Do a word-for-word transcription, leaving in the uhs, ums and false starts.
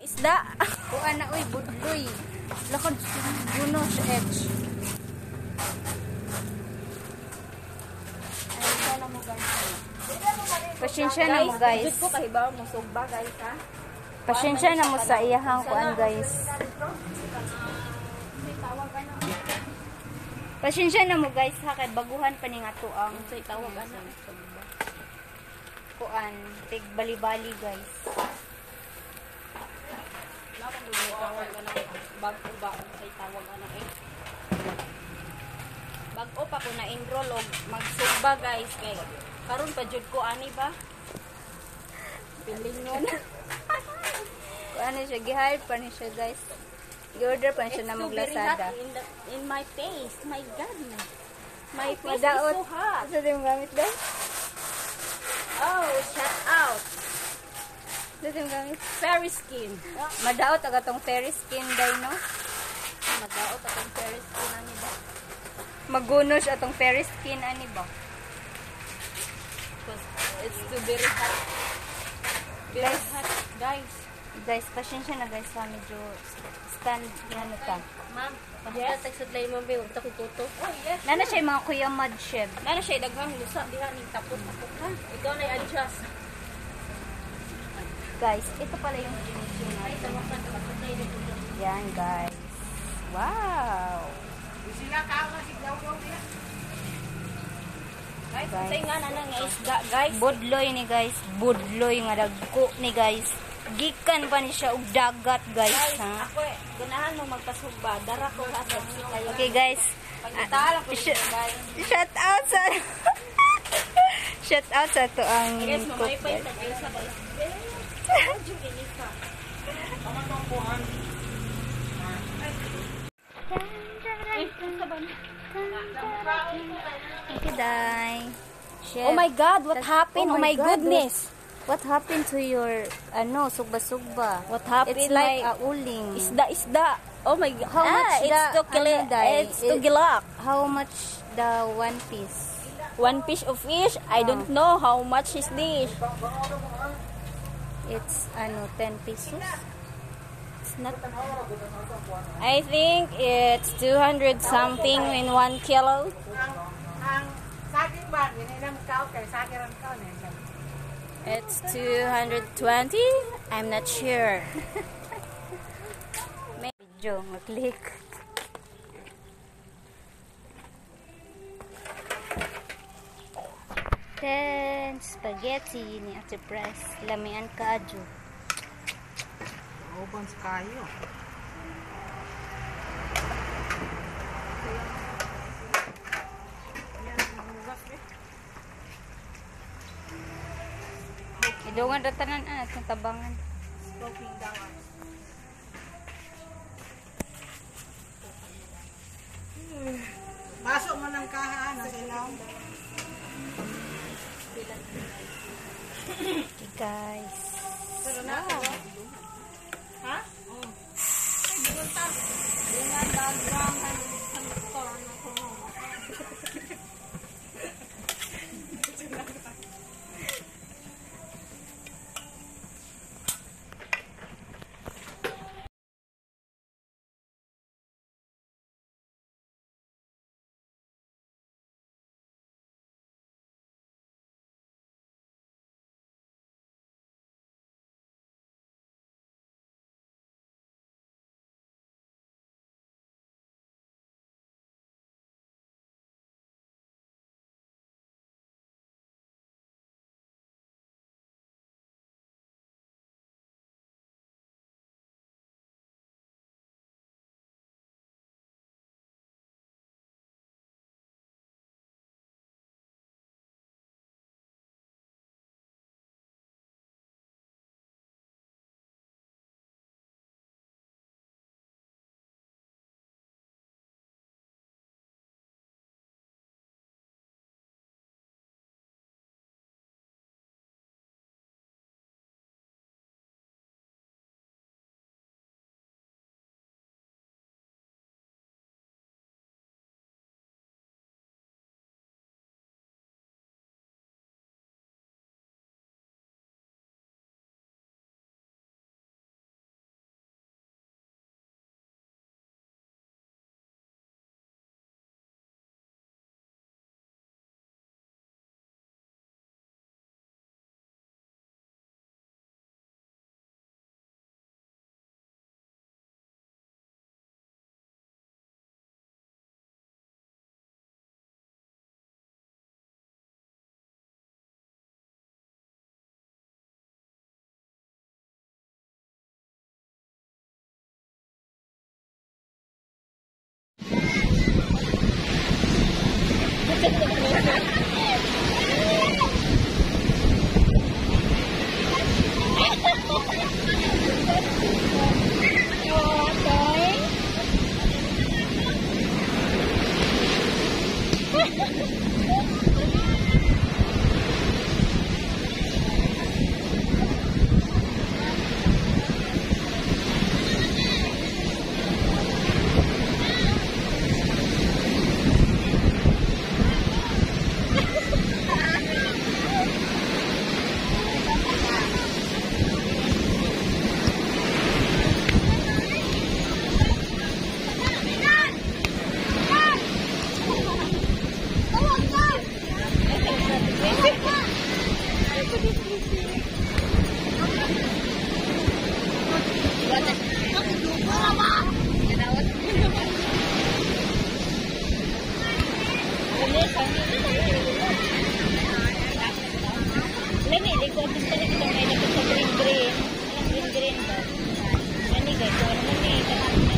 Isda. Kuan na, uy, budloy. Lakad, guno sa edge. Ay, sana mo guys. Pasensya na mo, guys. Guys, ko kahibaw mo sugba guys ha. Pasensya na mo sa iyahang kuan, guys. Pasensya na mo, guys, ha, kay baguhan pa ni nga to ang Say tawag ana. kuan, tig bali-bali, guys. Nako mo tawag ana. Bago ba say tawag ana eh. Bago pa ko na enroll og magsugba guys kay karon pa jud ko ani ba? Pilingon. Kuan na siya, gihire pa ni siya, guys. I-order pa siya na It's so very hot maglasada. in, the, in my face. My God. My face Madaot. is so hot. Sa din gamit, guys? Oh, shut out. Sa din gamit? Fairy skin. Madaot aga tong fairy skin, day, no? Madaot atong fairy skin ani ba? Magunos atong fairy skin, ani ba? Because it's too very hot. Very Guys. hot. Guys. Guys, pasensya na, guys, ha, medyo stand, ano ta. Ma'am, yes. Tagsad lang mo ba? Huwag kuto. Oh, yes. Nana siya yung mga kuya mud chef. Nana siya daghang lusa diha ning tapos-tapos ha. Ikaw na i-adjust. Guys, ito pala yung finishing Ay, natin. tawakan ka pa tayo dito. Yan, guys. Wow! Sila ka ka siglaw daw diha. Guys, Guys. say nga na nga isda, guys. Budloy ni, guys. Budloy nga dagko ni, guys. Gikan pa ni siya og dagat, guys, Guys, ha? ako eh, ganahan mo magpasugba. Dara ko ha sa kayo. Okay, guys. Pagkatala ko Sh- dito, guys. Shout out sa Shout out sa to ang Guys, cook, mamaypay guys. sa kayo sa guys. Ano yung inika? Eh, sa ba na? Okay, Day. Chef. Oh my God, what That's- happened? Oh my God, goodness. What happened to your, ano, sugba-sugba? What happened? It's like My- a uling. Isda, isda. Oh my God. How much ah, it's the- to kill ano, Day? It's to It- gilak. How much the one piece? One piece of fish. I Oh. don't know how much is this. It's, ano, ten pesos? It's not. I think it's two hundred something in one kilo. Ang saging ba, yun kao kay saging ran kao ne. It's two hundred twenty. I'm not sure. Video, mag-click. Then, spaghetti ni Ate Price. Lamian ka, adyo. Oban sa kayo. Idungan ratanan, ah, itong tabangan. Smoking down. Pasok mo ng kahaan sa ilaw. Okay, guys. Pero na ako. Ha? Oo. Ay, bunta. Dengan dagang kan sa store na kuno. Lagi, di ko gusto na kita may dapat sa green green. Green green ba? Ani guys, so ano ni?